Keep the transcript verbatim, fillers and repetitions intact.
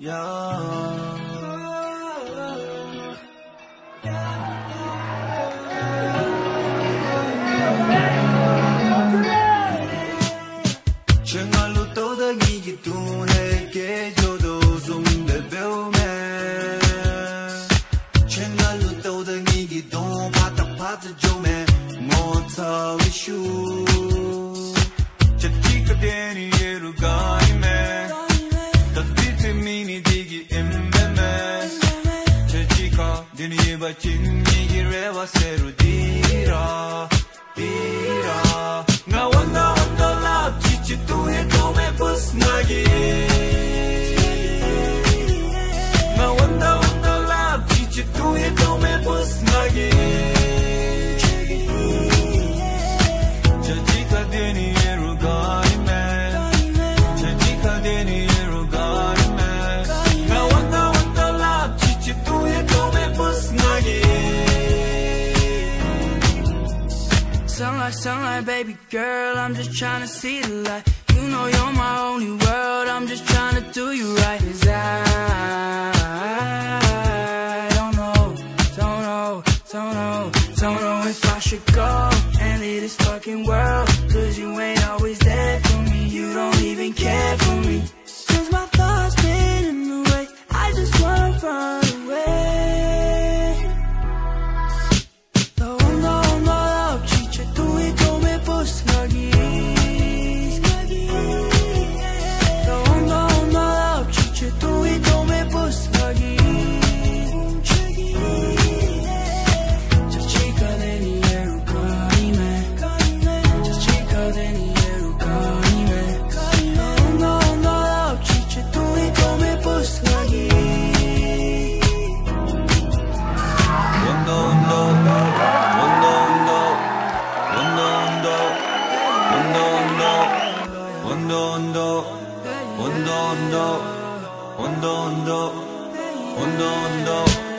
Sunlight, sunlight, baby girl, I'm just trying to see the light. You know you're my only world, I'm just trying to do you right. 'Cause I don't know, don't know, don't know, don't know if I should go and leave this fucking world. 'Cause you ain't always there for me, you don't even care for me. 'Cause my thoughts spin in the way, I just wanna run away. Ondo, ondo, ondo, ondo, ondo, ondo.